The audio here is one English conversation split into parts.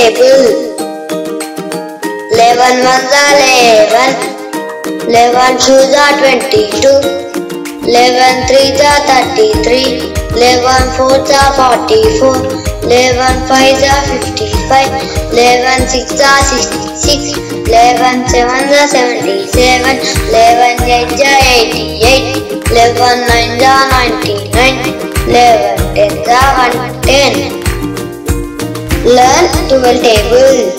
table. 11 ones are 11. 11 twos are 22. 11 threes are 33. 11 fours are 44. 11 fives are 55. 11 sixes are 66. 11 sevens are 77. 11 eights are 88. 11 nines are 99. 11 tens are 110. Learn 12 table.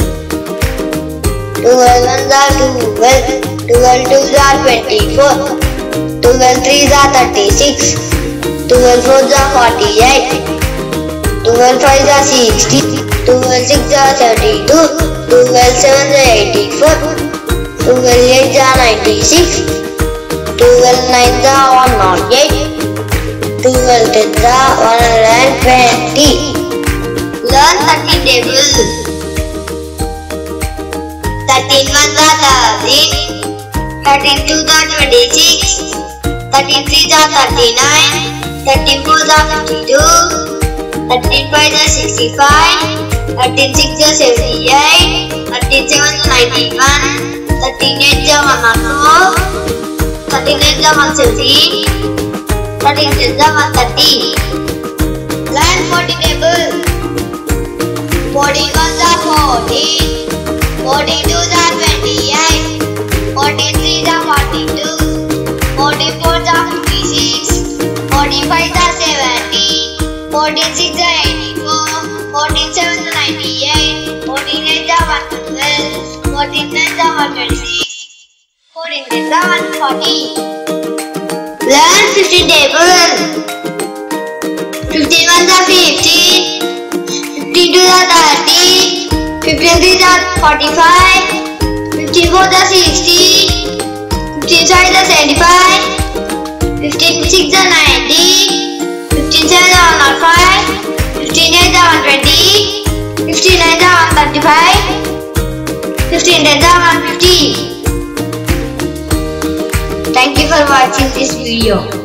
12 ones are 12. 12 twos are 24. 12 threes are 36. 12 fours are 48. 12 fives are 60. 12 sixes are 32. 12 sevens are 84. 12 eights are 96. 12 nines are 108. 12 tens are 120. Learn 13 table. 13 ones are 13. 13 twos are 26. 13 threes are 39. 13 fours are 52. 13 fives are 65. 13 sixes are 78. 13 sevens are 91. 13 eights are 104. 13 eights are 117. 13 tens are 130. Learn 40 table. 14 ones are 14. 14 twos are 28. 14 threes are 42. 14 fours are 56. 14 fives are 70. 14 sixes are 84. 14 sevens are 98. 14 eights are 112. 14 nines are 126. 14 tens are 140. Learn 15 table. 15 ones are 15. 15 twos are 30. 15 threes are 45. 15 fours are 60. 15 fives are 75. 15 sixes are 90. 15 sevens are 105. 15 eights are 120. 15 nines are 135. 15 tens are 150. Thank you for watching this video.